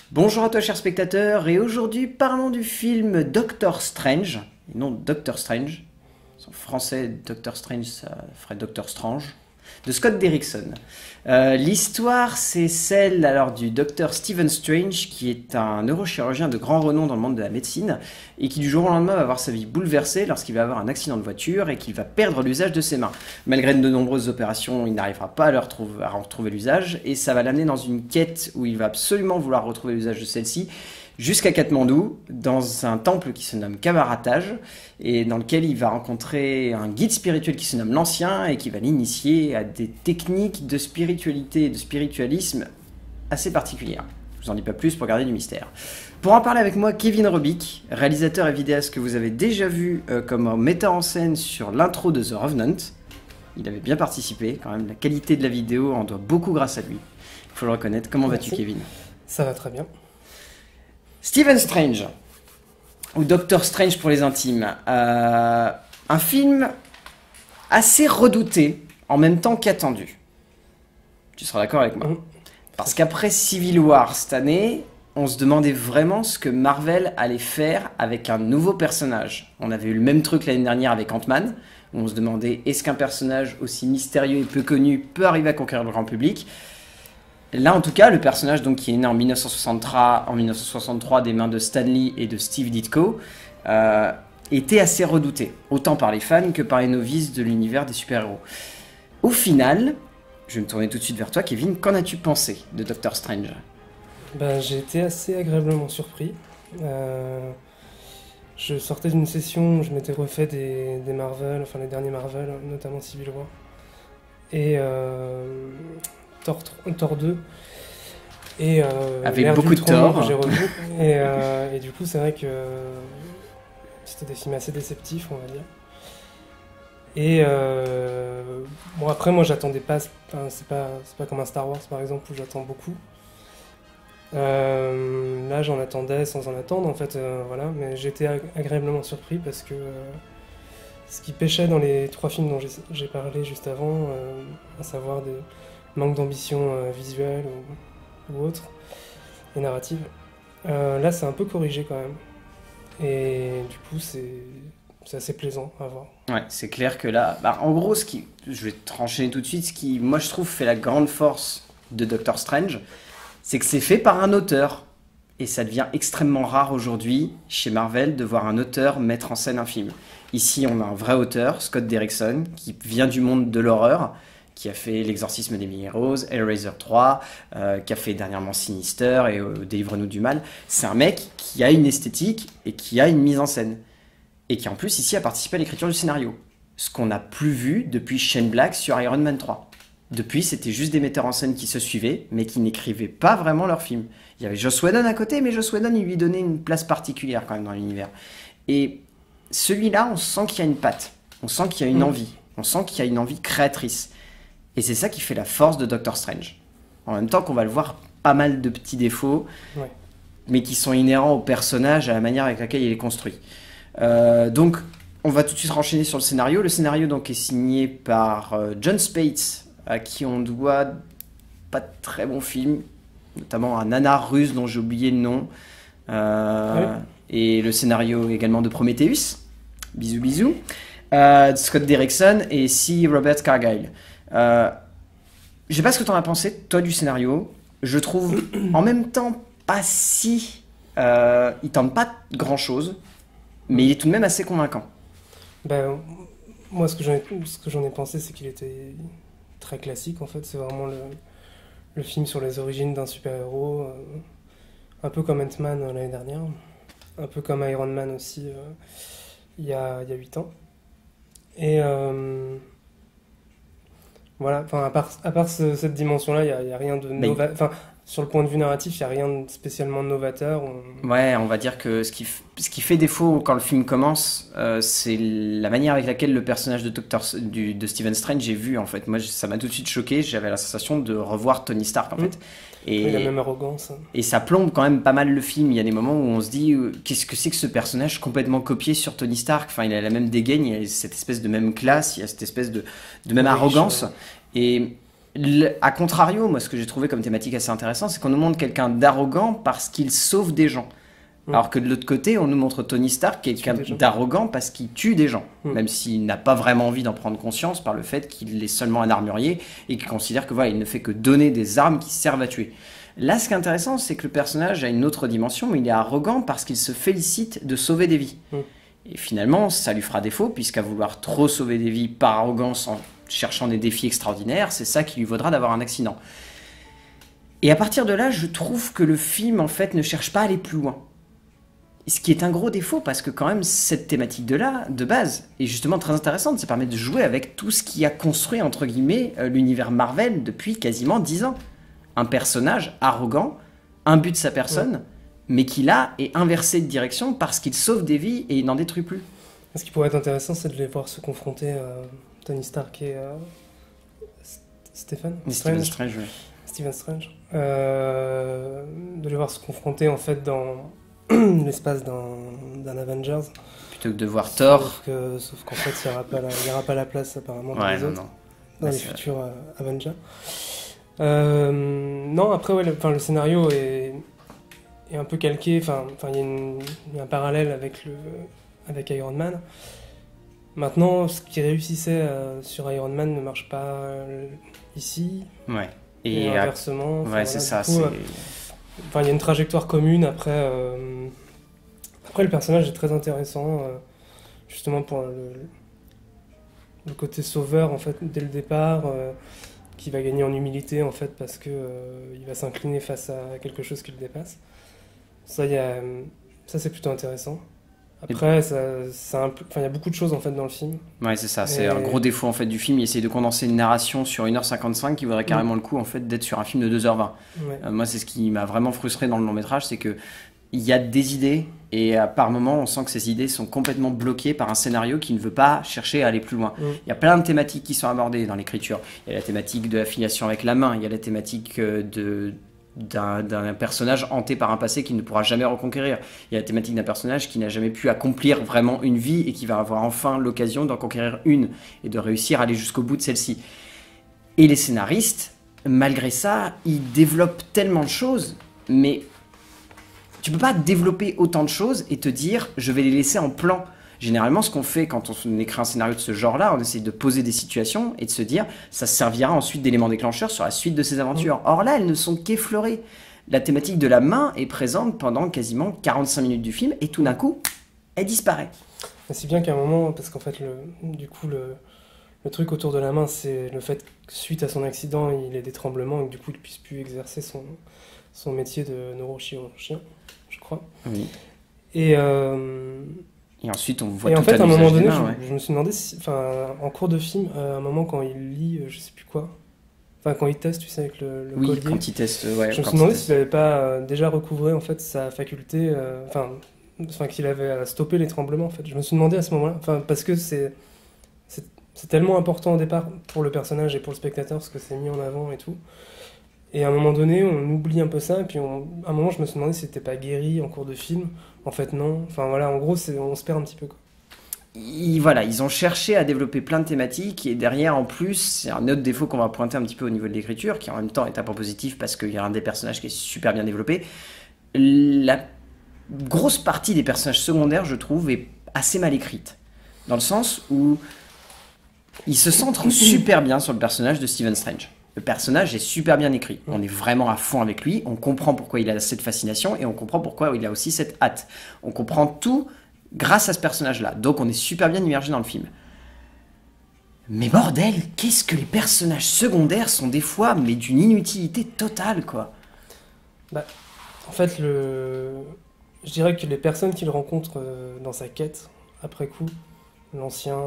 Bonjour à toi chers spectateurs, et aujourd'hui parlons du film Doctor Strange, et non Doctor Strange, en français Doctor Strange ça ferait Doctor Strange, de Scott Derrickson. L'histoire c'est celle alors du docteur Stephen Strange qui est un neurochirurgien de grand renom dans le monde de la médecine et qui du jour au lendemain va avoir sa vie bouleversée lorsqu'il va avoir un accident de voiture et qu'il va perdre l'usage de ses mains. Malgré de nombreuses opérations, il n'arrivera pas à retrouver l'usage et ça va l'amener dans une quête où il va absolument vouloir retrouver l'usage de celle-ci jusqu'à Katmandou, dans un temple qui se nomme Kamaratage, et dans lequel il va rencontrer un guide spirituel qui se nomme l'Ancien, et qui va l'initier à des techniques de spiritualité et de spiritualisme assez particulières. Je vous en dis pas plus pour garder du mystère. Pour en parler avec moi, Kevin Robic, réalisateur et vidéaste que vous avez déjà vu comme metteur en scène sur l'intro de The Revenant. Il avait bien participé, quand même, la qualité de la vidéo en doit beaucoup grâce à lui. Il faut le reconnaître. Comment vas-tu, Kevin? Ça va très bien. Stephen Strange, ou Doctor Strange pour les intimes, un film assez redouté, en même temps qu'attendu. Tu seras d'accord avec moi? Parce qu'après Civil War cette année, on se demandait vraiment ce que Marvel allait faire avec un nouveau personnage. On avait eu le même truc l'année dernière avec Ant-Man, où on se demandait est-ce qu'un personnage aussi mystérieux et peu connu peut arriver à conquérir le grand public? Là, en tout cas, le personnage donc, qui est né en 1963 des mains de Stan Lee et de Steve Ditko était assez redouté, autant par les fans que par les novices de l'univers des super-héros. Au final, je vais me tourner tout de suite vers toi, Kevin, qu'en as-tu pensé de Doctor Strange? J'ai été assez agréablement surpris. Je sortais d'une session où je m'étais refait des Marvel, enfin les derniers Marvel, notamment Civil War. Et Thor 2 et avec beaucoup de Thor que j'ai revu et du coup c'est vrai que c'était des films assez déceptifs, on va dire. Et bon, après moi j'attendais pas, c'est pas comme un Star Wars par exemple où j'attends beaucoup. Là j'en attendais sans en attendre en fait, voilà, mais j'étais agréablement surpris parce que ce qui pêchait dans les trois films dont j'ai parlé juste avant, à savoir des manque d'ambition visuelle ou autre, et narrative. Là, c'est un peu corrigé quand même. Et du coup, c'est assez plaisant à voir. Ouais, c'est clair que là, en gros, je vais te renchaîner tout de suite, ce qui, moi, je trouve, fait la grande force de Doctor Strange, c'est que c'est fait par un auteur. Et ça devient extrêmement rare aujourd'hui, chez Marvel, de voir un auteur mettre en scène un film. Ici, on a un vrai auteur, Scott Derrickson, qui vient du monde de l'horreur, qui a fait L'exorcisme d'Emily Rose, Hellraiser 3, qui a fait dernièrement Sinister et Délivre-nous du mal. C'est un mec qui a une esthétique et qui a une mise en scène. Et qui en plus ici a participé à l'écriture du scénario. Ce qu'on n'a plus vu depuis Shane Black sur Iron Man 3. Depuis, c'était juste des metteurs en scène qui se suivaient, mais qui n'écrivaient pas vraiment leurs films. Il y avait Joss Whedon à côté, mais Joss Whedon, il lui donnait une place particulière quand même dans l'univers. Et celui-là, on sent qu'il y a une patte. On sent qu'il y a une envie. On sent qu'il y a une envie créatrice. Et c'est ça qui fait la force de Doctor Strange. En même temps qu'on va le voir pas mal de petits défauts, ouais, mais qui sont inhérents au personnage, à la manière avec laquelle il est construit. Donc, on va tout de suite renchaîner sur le scénario. Le scénario donc, est signé par John Spaihts, à qui on doit pas de très bons films, notamment un nanar russe dont j'ai oublié le nom, ouais, et le scénario également de Prometheus, bisous bisous, Scott Derrickson et C. Robert Carlyle. Je sais pas ce que t'en as pensé, toi, du scénario. Je trouve en même temps pas si... il tente pas grand chose, mais il est tout de même assez convaincant. Moi, ce que j'en ai pensé, c'est qu'il était très classique, en fait. C'est vraiment le film sur les origines d'un super-héros, un peu comme Ant-Man l'année dernière, un peu comme Iron Man aussi, il y a 8 ans. Et... voilà, à part cette dimension-là, il n'y a rien de novateur. Sur le point de vue narratif, il n'y a rien de spécialement novateur. Ouais, on va dire que ce qui fait défaut quand le film commence, c'est la manière avec laquelle le personnage de Stephen Strange est vu, en fait. Moi, ça m'a tout de suite choqué. J'avais la sensation de revoir Tony Stark, en fait. Et la même arrogance. Et ça plombe quand même pas mal le film. Il y a des moments où on se dit qu'est-ce que c'est que ce personnage complètement copié sur Tony Stark. Enfin, il a la même dégaine, il a cette espèce de même classe, il a cette espèce de même arrogance. Et À contrario, moi, ce que j'ai trouvé comme thématique assez intéressant, c'est qu'on nous montre quelqu'un d'arrogant parce qu'il sauve des gens. Alors que de l'autre côté, on nous montre Tony Stark, quelqu'un d'arrogant parce qu'il tue des gens, même s'il n'a pas vraiment envie d'en prendre conscience par le fait qu'il est seulement un armurier et qu'il considère que voilà, il ne fait que donner des armes qui servent à tuer. Là, ce qui est intéressant, c'est que le personnage a une autre dimension, mais il est arrogant parce qu'il se félicite de sauver des vies. Et finalement, ça lui fera défaut, puisqu'à vouloir trop sauver des vies par arrogance en cherchant des défis extraordinaires, c'est ça qui lui vaudra d'avoir un accident. Et à partir de là, je trouve que le film, en fait, ne cherche pas à aller plus loin. Ce qui est un gros défaut, parce que quand même, cette thématique de base, est justement très intéressante. Ça permet de jouer avec tout ce qui a construit, entre guillemets, l'univers Marvel depuis quasiment 10 ans. Un personnage arrogant, imbu de sa personne, mais qui là est inversé de direction parce qu'il sauve des vies et il n'en détruit plus. Ce qui pourrait être intéressant, c'est de les voir se confronter à Tony Stark et Stephen Strange. De les voir se confronter en fait dans l'espace d'un Avengers. Plutôt que de voir Thor. Sauf qu'en fait, il n'y aura pas la place apparemment dans les autres, dans les futurs Avengers. Non, après, le scénario est un peu calqué. Il y a un parallèle avec Iron Man. Maintenant, ce qui réussissait sur Iron Man ne marche pas ici. Ouais. Et inversement. Ouais, c'est ça. Il y a une trajectoire commune. Après, le personnage est très intéressant, justement pour le côté sauveur en fait dès le départ, qui va gagner en humilité en fait parce que il va s'incliner face à quelque chose qui le dépasse. Ça c'est plutôt intéressant. Après, il y a beaucoup de choses en fait dans le film. Ouais, c'est ça. C'est un gros défaut en fait du film. Il essaie de condenser une narration sur 1h55 qui vaudrait carrément le coup en fait d'être sur un film de 2h20. Ouais. Moi, c'est ce qui m'a vraiment frustré dans le long métrage, c'est que il y a des idées et par moments on sent que ces idées sont complètement bloquées par un scénario qui ne veut pas chercher à aller plus loin. Il y a plein de thématiques qui sont abordées dans l'écriture. Il y a la thématique de la filiation avec la main. Il y a la thématique d'un personnage hanté par un passé qu'il ne pourra jamais reconquérir. Il y a la thématique d'un personnage qui n'a jamais pu accomplir vraiment une vie et qui va avoir enfin l'occasion d'en conquérir une et de réussir à aller jusqu'au bout de celle-ci. Et les scénaristes, malgré ça, ils développent tellement de choses, mais tu peux pas développer autant de choses et te dire je vais les laisser en plan. Généralement, ce qu'on fait quand on écrit un scénario de ce genre-là, on essaie de poser des situations et de se dire ça servira ensuite d'élément déclencheur sur la suite de ces aventures. Or là, elles ne sont qu'effleurées. La thématique de la main est présente pendant quasiment 45 minutes du film et tout d'un coup, elle disparaît. C'est bien qu'à un moment, parce qu'en fait, le truc autour de la main, c'est le fait que suite à son accident, il ait des tremblements et que du coup, il ne puisse plus exercer son métier de neurochirurgien, je crois. Oui. Et ensuite, on voit et tout en fait, à un moment donné, je me suis demandé, en cours de film, à un moment quand il lit, je sais plus quoi, quand il teste, tu sais, avec le collier. Oui, quand il teste, je me suis demandé s'il n'avait pas déjà recouvré en fait sa faculté, qu'il avait stoppé les tremblements. En fait, je me suis demandé à ce moment-là, parce que c'est tellement important au départ pour le personnage et pour le spectateur, parce que c'est mis en avant et tout. Et à un moment donné, on oublie un peu ça, et puis à un moment, je me suis demandé si c'était pas guéri en cours de film. En fait, non. En gros, on se perd un petit peu, quoi. Ils ont cherché à développer plein de thématiques, et derrière, en plus, c'est un autre défaut qu'on va pointer un petit peu au niveau de l'écriture, qui en même temps est un point positif parce qu'il y a un des personnages qui est super bien développé. La grosse partie des personnages secondaires, je trouve, est assez mal écrite. Dans le sens où ils se centrent super bien sur le personnage de Stephen Strange. Le personnage est super bien écrit. On est vraiment à fond avec lui. On comprend pourquoi il a cette fascination et on comprend pourquoi il a aussi cette hâte. On comprend tout grâce à ce personnage-là. Donc on est super bien immergé dans le film. Mais bordel, qu'est-ce que les personnages secondaires sont des fois, mais d'une inutilité totale, quoi. En fait, je dirais que les personnes qu'il rencontre dans sa quête, après coup, l'ancien...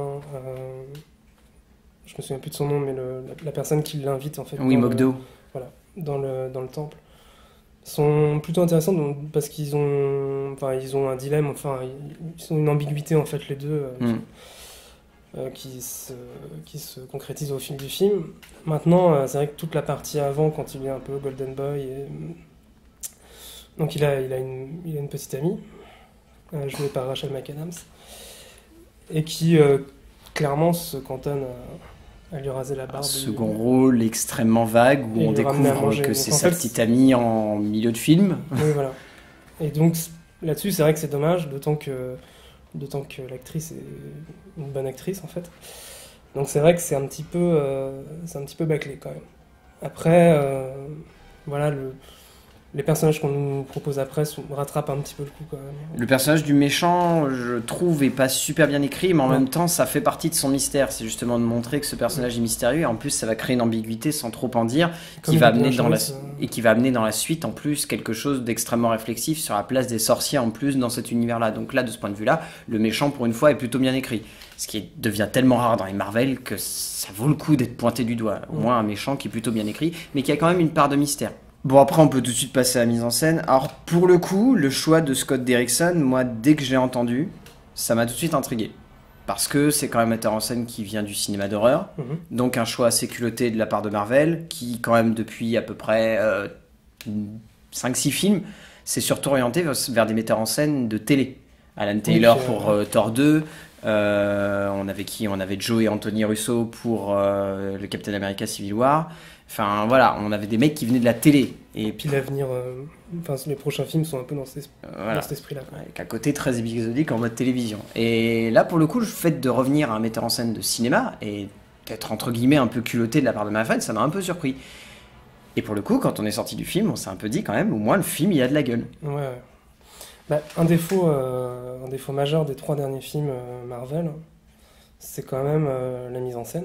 je me souviens plus de son nom, mais la personne qui l'invite en fait. Oui, Mogdo. Dans le temple, sont plutôt intéressants parce qu'ils ont un dilemme, ils ont une ambiguïté en fait les deux qui se concrétise au fil du film. Maintenant, c'est vrai que toute la partie avant, quand il est un peu Golden Boy, donc il a une petite amie jouée par Rachel McAdams et qui clairement se cantonne à lui raser la barbe. Un second rôle extrêmement vague où on découvre que c'est sa petite amie en milieu de film. Oui, voilà. Et donc là-dessus, c'est vrai que c'est dommage, d'autant que l'actrice est une bonne actrice en fait. Donc c'est vrai que c'est un petit peu bâclé quand même. Après, voilà, les personnages qu'on nous propose après rattrapent un petit peu le coup quand même. Le personnage du méchant, je trouve, est pas super bien écrit, mais en même temps, ça fait partie de son mystère. C'est justement de montrer que ce personnage est mystérieux. Et en plus, ça va créer une ambiguïté sans trop en dire, qui va amener et qui va amener dans la suite, en plus, quelque chose d'extrêmement réflexif sur la place des sorciers, en plus, dans cet univers-là. Donc là, de ce point de vue-là, le méchant, pour une fois, est plutôt bien écrit. Ce qui devient tellement rare dans les Marvel que ça vaut le coup d'être pointé du doigt. Au moins, un méchant qui est plutôt bien écrit, mais qui a quand même une part de mystère. Bon, après, on peut tout de suite passer à la mise en scène. Alors, pour le coup, le choix de Scott Derrickson, moi, dès que je l'ai entendu, ça m'a tout de suite intrigué. Parce que c'est quand même un metteur en scène qui vient du cinéma d'horreur. Donc, un choix assez culotté de la part de Marvel, qui, quand même, depuis à peu près 5-6 films, s'est surtout orienté vers des metteurs en scène de télé. Alan Taylor pour Thor 2. On avait qui? On avait Joe et Anthony Russo pour le Captain America Civil War. Enfin voilà, on avait des mecs qui venaient de la télé. Et puis l'avenir, les prochains films sont un peu dans cet esprit-là. Avec un côté très épisodique en mode télévision. Et là, pour le coup, le fait de revenir à un metteur en scène de cinéma et d'être entre guillemets un peu culotté de la part de Marvel, ça m'a un peu surpris. Et pour le coup, quand on est sorti du film, on s'est un peu dit quand même, au moins le film, il a de la gueule. Ouais. Bah, un défaut majeur des 3 derniers films Marvel, c'est quand même la mise en scène.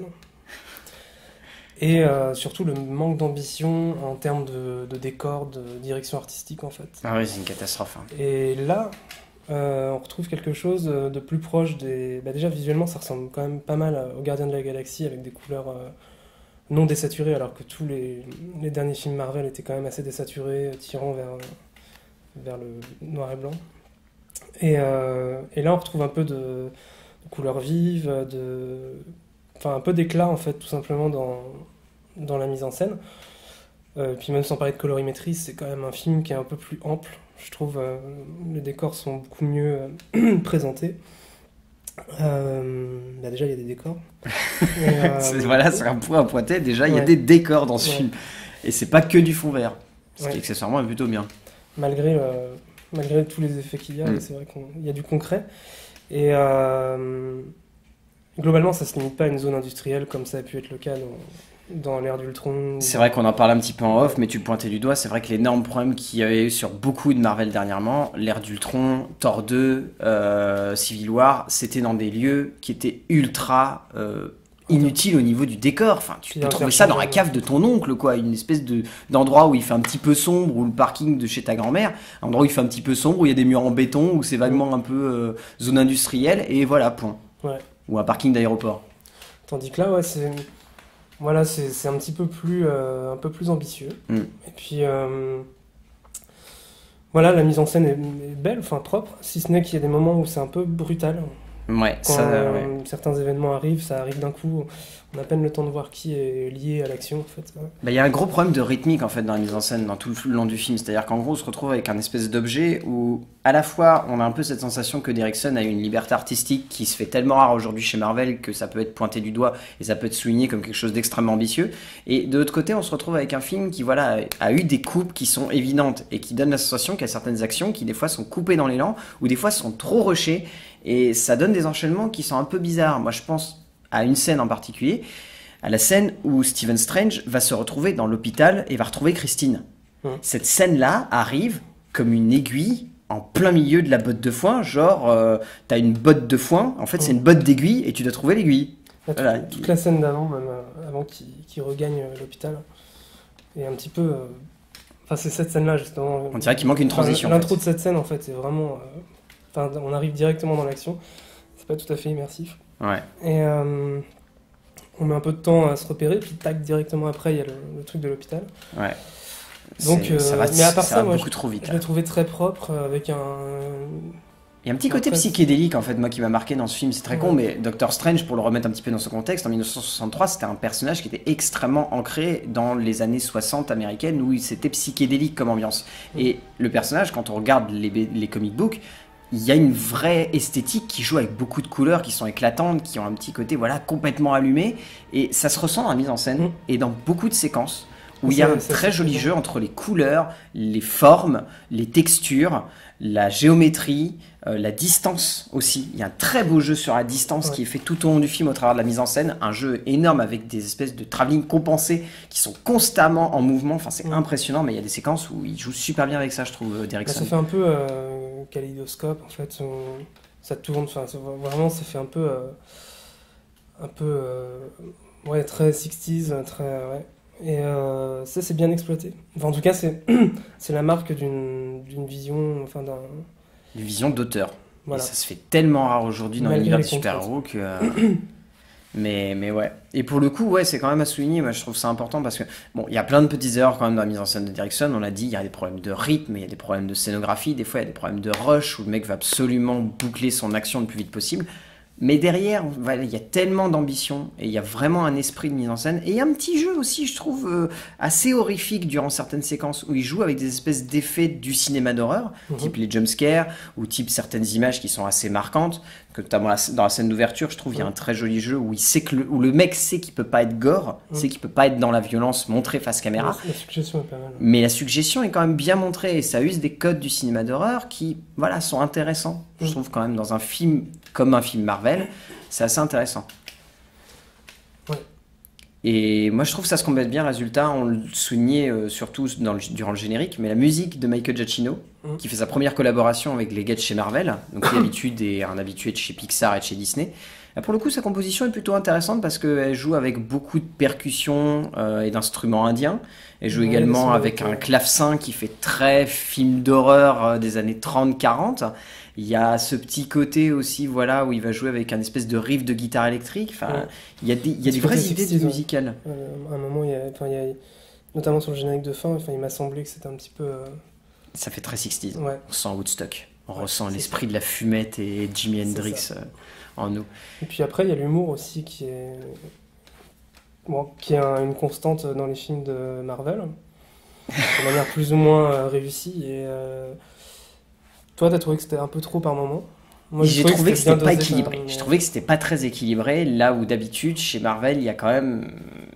Et surtout le manque d'ambition en termes de décor, de direction artistique en fait. Ah oui, c'est une catastrophe. Et là, on retrouve quelque chose de plus proche des... Bah déjà visuellement ça ressemble quand même pas mal aux Gardiens de la Galaxie avec des couleurs non désaturées alors que tous les derniers films Marvel étaient quand même assez désaturés, tirant vers le noir et blanc. Et là on retrouve un peu de couleurs vives, un peu d'éclat en fait tout simplement dans la mise en scène. Puis même sans parler de colorimétrie, c'est quand même un film qui est un peu plus ample, je trouve. Les décors sont beaucoup mieux présentés. Déjà il y a des décors. Voilà, c'est un point à pointer. Déjà il y a des décors dans ce film. Et c'est pas que du fond vert. Ce qui accessoirement est plutôt bien. Malgré tous les effets qu'il y a, c'est vrai qu'il y a du concret. Et globalement, ça se limite pas à une zone industrielle comme ça a pu être le cas dans l'ère d'Ultron. C'est vrai qu'on en parle un petit peu en off, mais tu le pointais du doigt. C'est vrai que l'énorme problème qu'il y avait eu sur beaucoup de Marvel dernièrement, l'ère d'Ultron, Thor 2, Civil War, c'était dans des lieux qui étaient ultra inutiles au niveau du décor. Enfin, tu peux trouver ça dans la cave de ton oncle, quoi. Une espèce d'endroit où il fait un petit peu sombre, ou le parking de chez ta grand-mère, un endroit où il fait un petit peu sombre, où il y a des murs en béton, où c'est vaguement un peu zone industrielle, et voilà, point. Ouais. Ou un parking d'aéroport. Tandis que là, c'est un petit peu plus ambitieux. Et puis la mise en scène est belle, propre, si ce n'est qu'il y a des moments où c'est un peu brutal. Ouais, quand certains événements arrivent, ça arrive d'un coup, on a à peine le temps de voir qui est lié à l'action en fait. Il y a un gros problème de rythmique en fait dans la mise en scène dans tout le long du film, c'est-à-dire qu'en gros on se retrouve avec un espèce d'objet où à la fois on a un peu cette sensation que Derrickson a une liberté artistique qui se fait tellement rare aujourd'hui chez Marvel que ça peut être pointé du doigt et ça peut être souligné comme quelque chose d'extrêmement ambitieux, et de l'autre côté on se retrouve avec un film qui a eu des coupes qui sont évidentes et qui donnent la sensation qu'il y a certaines actions qui des fois sont coupées dans l'élan ou des fois sont trop rushées. Et ça donne des enchaînements qui sont un peu bizarres. Moi, je pense à une scène en particulier, à la scène où Stephen Strange va se retrouver dans l'hôpital et va retrouver Christine. Cette scène-là arrive comme une aiguille en plein milieu de la botte de foin. Genre, t'as une botte de foin, en fait, c'est une botte d'aiguille et tu dois trouver l'aiguille. Toute la scène d'avant, même avant qu'il regagne l'hôpital, est un petit peu... c'est cette scène-là, justement. On dirait qu'il manque une transition. L'intro de cette scène, en fait, c'est vraiment... on arrive directement dans l'action. C'est pas tout à fait immersif. Ouais. Et on met un peu de temps à se repérer, puis tac, directement après, il y a le truc de l'hôpital. Ouais. Donc, mais à part ça, moi, trop vite, je l'ai trouvé très propre, avec un... Il y a un petit côté psychédélique en fait, moi qui m'a marqué dans ce film, c'est très con, mais Doctor Strange, pour le remettre un petit peu dans ce contexte, en 1963, c'était un personnage qui était extrêmement ancré dans les années 60 américaines où c'était psychédélique comme ambiance. Et le personnage, quand on regarde les comic books, il y a une vraie esthétique qui joue avec beaucoup de couleurs qui sont éclatantes, qui ont un petit côté voilà complètement allumé, et ça se ressent dans la mise en scène et dans beaucoup de séquences où il y a un très joli jeu entre les couleurs, les formes, les textures, la géométrie, la distance aussi. Il y a un très beau jeu sur la distance qui est fait tout au long du film au travers de la mise en scène, un jeu énorme avec des espèces de travelling compensés qui sont constamment en mouvement, enfin c'est impressionnant, mais il y a des séquences où il joue super bien avec ça, je trouve, Derrickson. Ça fait un peu kaléidoscope en fait, ça tourne, enfin vraiment ça fait un peu ouais, très 60s, très ouais. Et ça c'est bien exploité. Enfin, en tout cas c'est la marque d'une vision, enfin d'une vision d'auteur. Voilà. Et ça se fait tellement rare aujourd'hui dans l'univers des super-héros que mais ouais. Et pour le coup, ouais, c'est quand même à souligner. Moi, je trouve ça important parce que bon, il y a plein de petites erreurs quand même dans la mise en scène de Derrickson. On l'a dit, il y a des problèmes de rythme, il y a des problèmes de scénographie, des fois il y a des problèmes de rush où le mec va absolument boucler son action le plus vite possible. Mais derrière, voilà, il y a tellement d'ambition et il y a vraiment un esprit de mise en scène. Et il y a un petit jeu aussi, je trouve, assez horrifique durant certaines séquences où il joue avec des espèces d'effets du cinéma d'horreur, type les jumpscares ou type certaines images qui sont assez marquantes. Que notamment dans la scène d'ouverture, je trouve il y a un très joli jeu où il sait que où le mec sait qu'il peut pas être gore, sait qu'il peut pas être dans la violence montrée face caméra. La suggestion est pas mal. Mais la suggestion est quand même bien montrée et ça use des codes du cinéma d'horreur qui, voilà, sont intéressants. Je trouve quand même dans un film comme un film Marvel, c'est assez intéressant. Ouais. Et moi je trouve que ça se complète bien. Résultat, on le soulignait surtout durant le générique, mais la musique de Michael Giacchino, qui fait sa première collaboration avec les gars de chez Marvel, donc qui d'habitude est un habitué de chez Pixar et de chez Disney. Là, pour le coup, sa composition est plutôt intéressante parce qu'elle joue avec beaucoup de percussions et d'instruments indiens. Elle joue également avec un clavecin qui fait très film d'horreur des années 30-40. Il y a ce petit côté aussi, voilà, où il va jouer avec un espèce de riff de guitare électrique. Enfin, il y a des vraies idées musicales. À un moment, il y a, notamment sur le générique de fin, il m'a semblé que c'était un petit peu... Ça fait très 60s. Ouais. On sent Woodstock. On ressent l'esprit de la fumette et Jimi Hendrix en nous. Et puis après, il y a l'humour aussi qui est une constante dans les films de Marvel, de manière plus ou moins réussie. Et toi, t'as trouvé que c'était un peu trop par moment? Moi, j'ai trouvé que c'était pas équilibré. J'ai trouvé que c'était pas très équilibré, là où d'habitude, chez Marvel, il y a quand même...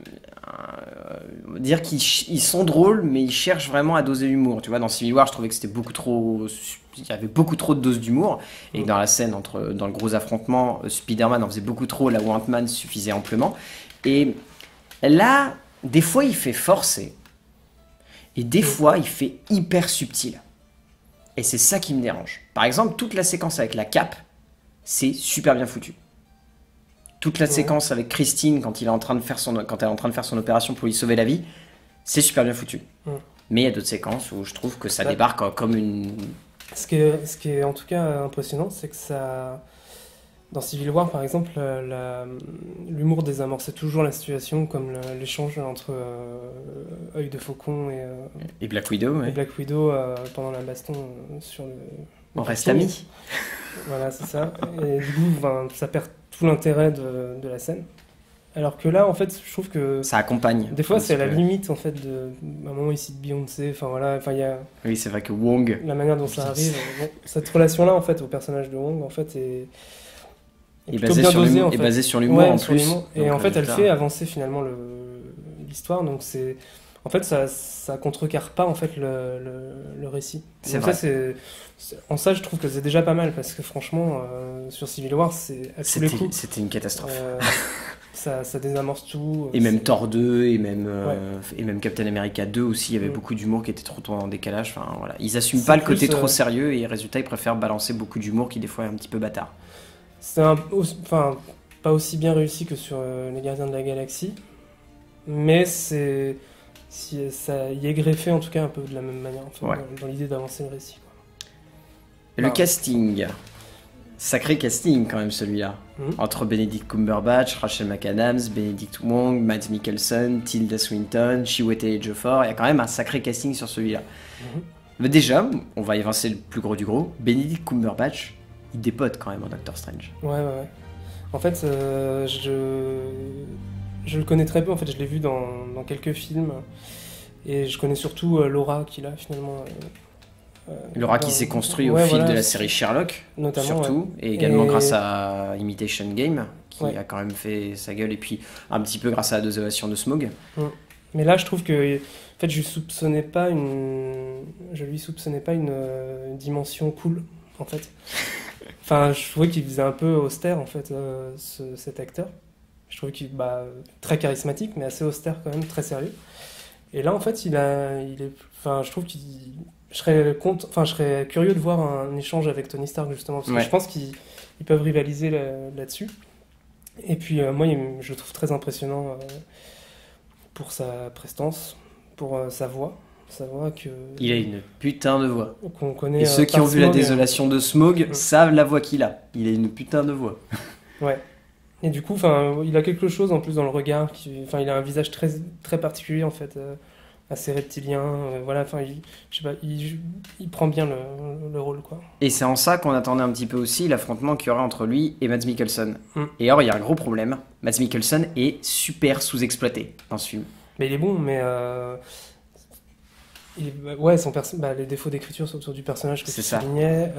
dire qu'ils sont drôles, mais ils cherchent vraiment à doser l'humour. Tu vois, dans Civil War, je trouvais que c'était beaucoup trop... Il y avait beaucoup trop de doses d'humour. Et dans la scène, dans le gros affrontement, Spider-Man en faisait beaucoup trop, là où Ant-Man suffisait amplement. Et là, des fois, il fait forcer. Et des fois, il fait hyper subtil. Et c'est ça qui me dérange. Par exemple, toute la séquence avec la cape, c'est super bien foutu. Toute la séquence avec Christine quand elle est en train de faire son opération pour lui sauver la vie, c'est super bien foutu. Mais il y a d'autres séquences où je trouve que ça débarque comme une... Ce qui est en tout cas impressionnant, c'est que ça... Dans Civil War, par exemple, l'humour désamorçait toujours la situation, comme l'échange entre Œil de Faucon et Black Widow. Ouais. Et Black Widow pendant la baston sur le... On reste amis. Voilà, c'est ça. Et du coup, ça perd tout l'intérêt de la scène. Alors que là, en fait, je trouve que... Ça accompagne. Des fois, c'est à la limite, en fait, à un moment ici de Beyoncé, enfin voilà, il y a... Oui, c'est vrai que Wong... La manière dont ça arrive, cette relation-là, en fait, au personnage de Wong, en fait, est basée sur l'humour en plus. Et en fait, elle fait avancer finalement l'histoire, donc c'est... En fait, ça contrecarre pas en fait le récit. C'est vrai. En ça, je trouve que c'est déjà pas mal parce que franchement, sur Civil War, c'est à tous les coups. C'était une catastrophe. Ça désamorce tout. Et même Thor 2 et même Captain America 2 aussi, il y avait beaucoup d'humour qui était trop en décalage. Enfin voilà, ils assument pas le côté trop sérieux et résultat, ils préfèrent balancer beaucoup d'humour qui des fois est un petit peu bâtard. C'est pas aussi bien réussi que sur Les Gardiens de la Galaxie, mais ça y est greffé en tout cas un peu de la même manière, dans l'idée d'avancer le récit. Le casting, sacré casting quand même celui-là, entre Benedict Cumberbatch, Rachel McAdams, Benedict Wong, Mads Mikkelsen, Tilda Swinton, Chiwetel Ejiofor, il y a quand même un sacré casting sur celui-là. Mais déjà, on va évincer le plus gros du gros, Benedict Cumberbatch, il dépote quand même en Doctor Strange. Ouais. En fait, je le connais très peu, en fait, je l'ai vu dans quelques films, et je connais surtout Laura, qu'il a finalement L'aura qui s'est construit au fil de la série Sherlock, notamment, surtout, et également grâce à Imitation Game, qui a quand même fait sa gueule, et puis un petit peu grâce à la dosation de Smaug. Mais là, je trouve que, en fait, je lui soupçonnais pas une dimension cool, en fait. Enfin, je trouvais qu'il faisait un peu austère, en fait, cet acteur. Je trouvais qu'il très charismatique, mais assez austère quand même, très sérieux. Et là, en fait, je trouve qu'il... Je serais curieux de voir un échange avec Tony Stark, justement, parce que je pense qu'ils peuvent rivaliser là-dessus. Et puis, moi, je le trouve très impressionnant pour sa prestance, pour sa voix. Il a une putain de voix. Qu'on connaît, et ceux qui ont vu la désolation de Smaug savent la voix qu'il a. Il a une putain de voix. Ouais. Et du coup, il a quelque chose en plus dans le regard. Il a un visage très, très particulier, en fait, assez reptilien. Voilà, je sais pas, il prend bien le rôle, quoi. Et c'est en ça qu'on attendait un petit peu aussi l'affrontement qu'il y aurait entre lui et Mads Mikkelsen. Et or, il y a un gros problème. Mads Mikkelsen est super sous-exploité dans ce film. Mais il est bon, mais... les défauts d'écriture autour du personnage que tu soulignais,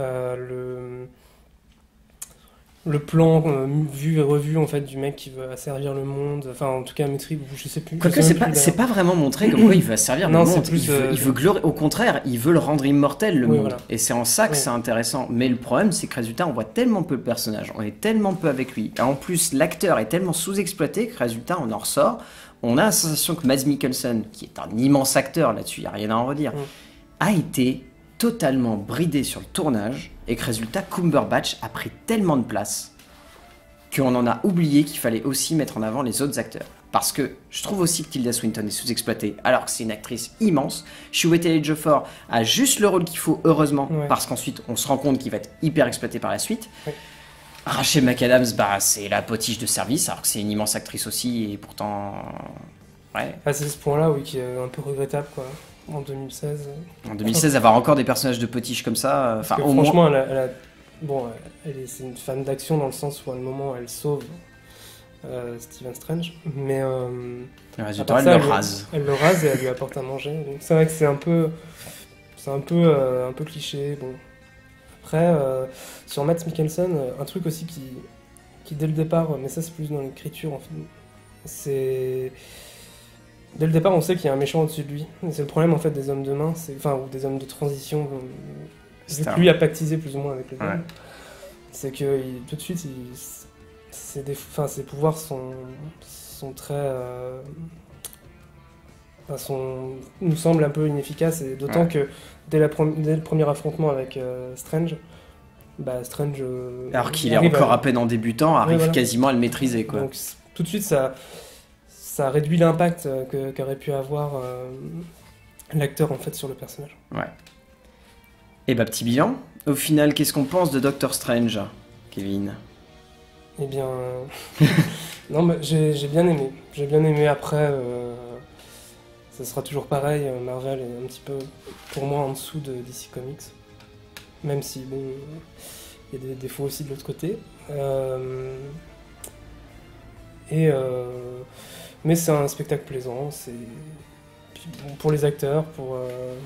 le plan vu et revu en fait du mec qui veut asservir le monde, enfin en tout cas maîtrise, je sais plus. Quoique c'est pas vraiment montré comme quoi il veut asservir le monde. Il veut au contraire, il veut le rendre immortel le monde. Voilà. Et c'est en ça que c'est intéressant. Mais le problème c'est que résultat on voit tellement peu le personnage, on est tellement peu avec lui. Et en plus l'acteur est tellement sous-exploité que résultat on en ressort. On a la sensation que Mads Mikkelsen, qui est un immense acteur là-dessus, il n'y a rien à en redire, a été totalement bridé sur le tournage et que résultat Cumberbatch a pris tellement de place qu'on en a oublié qu'il fallait aussi mettre en avant les autres acteurs. Parce que je trouve aussi que Tilda Swinton est sous-exploitée alors que c'est une actrice immense. Chiwetel Ejiofor a juste le rôle qu'il faut, heureusement, parce qu'ensuite on se rend compte qu'il va être hyper exploité par la suite. Rachel McAdams, c'est la potiche de service, alors que c'est une immense actrice aussi, et pourtant... Ouais. C'est ce point-là, qui est un peu regrettable, quoi, en 2016. En 2016, avoir encore des personnages de potiche comme ça... franchement, c'est une fan d'action dans le sens où, à un moment, elle sauve Stephen Strange, mais... le résultat, elle le rase. Elle le rase et elle lui apporte à manger. Donc c'est vrai que c'est un peu cliché, bon... Après, sur Mads Mikkelsen, un truc aussi qui dès le départ, mais ça c'est plus dans l'écriture en fait, c'est... Dès le départ on sait qu'il y a un méchant au-dessus de lui. Et c'est le problème en fait des hommes de main, ou des hommes de transition, vu que lui a pactisé plus ou moins avec les hommes. C'est que tout de suite, ses pouvoirs sont très... nous semblent un peu inefficaces, et d'autant que dès le premier affrontement avec Strange, Strange... alors qu'il est encore à peine en débutant, arrive quasiment à le maîtriser, quoi. Donc tout de suite, ça réduit l'impact qu'aurait pu avoir l'acteur en fait sur le personnage. Ouais. Et petit bilan, au final, qu'est-ce qu'on pense de Doctor Strange, Kevin ? Eh bien... non, j'ai bien aimé. J'ai bien aimé. Après... ça sera toujours pareil, Marvel est un petit peu, pour moi, en dessous de DC Comics. Même si, il y a des défauts aussi de l'autre côté. Mais c'est un spectacle plaisant. Puis, pour les acteurs, pour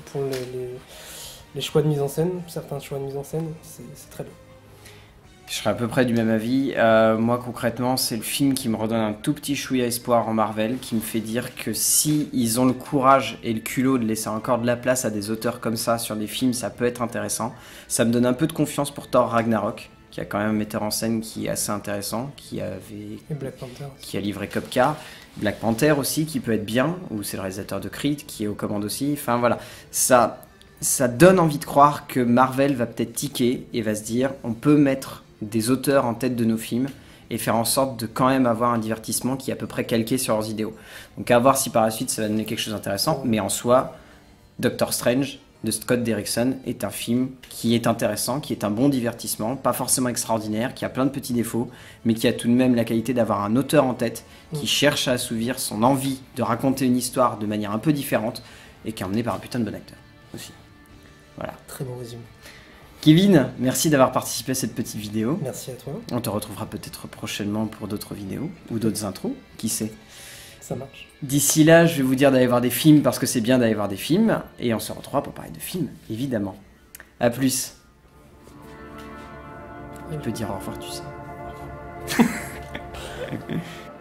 les choix de mise en scène, certains choix de mise en scène, c'est très bien. Je serais à peu près du même avis. Moi, concrètement, c'est le film qui me redonne un tout petit chouïa espoir en Marvel, qui me fait dire que si ils ont le courage et le culot de laisser encore de la place à des auteurs comme ça sur des films, ça peut être intéressant. Ça me donne un peu de confiance pour Thor Ragnarok, qui a quand même un metteur en scène qui est assez intéressant, qui a livré Copcar. Black Panther aussi, qui peut être bien, ou c'est le réalisateur de Creed, qui est aux commandes aussi. Enfin voilà, ça donne envie de croire que Marvel va peut-être tiquer et va se dire, on peut mettre des auteurs en tête de nos films et faire en sorte de quand même avoir un divertissement qui est à peu près calqué sur leurs idéaux. Donc à voir si par la suite ça va donner quelque chose d'intéressant, mais en soi, Doctor Strange de Scott Derrickson est un film qui est intéressant, qui est un bon divertissement, pas forcément extraordinaire, qui a plein de petits défauts, mais qui a tout de même la qualité d'avoir un auteur en tête qui cherche à assouvir son envie de raconter une histoire de manière un peu différente et qui est emmené par un putain de bon acteur aussi. Voilà. Très bon résumé. Kevin, merci d'avoir participé à cette petite vidéo. Merci à toi. On te retrouvera peut-être prochainement pour d'autres vidéos ou d'autres intros, qui sait. Ça marche. D'ici là, je vais vous dire d'aller voir des films parce que c'est bien d'aller voir des films et on se retrouvera pour parler de films, évidemment. À plus. Il peut dire au revoir, tu sais.